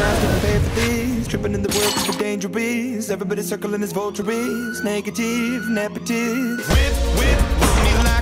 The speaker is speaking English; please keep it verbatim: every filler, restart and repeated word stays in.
guys getting paid for these. Tripping in the world cause we're dangerous. Everybody circling as vultures. Negative, nepotism. Whip, whip, roll me like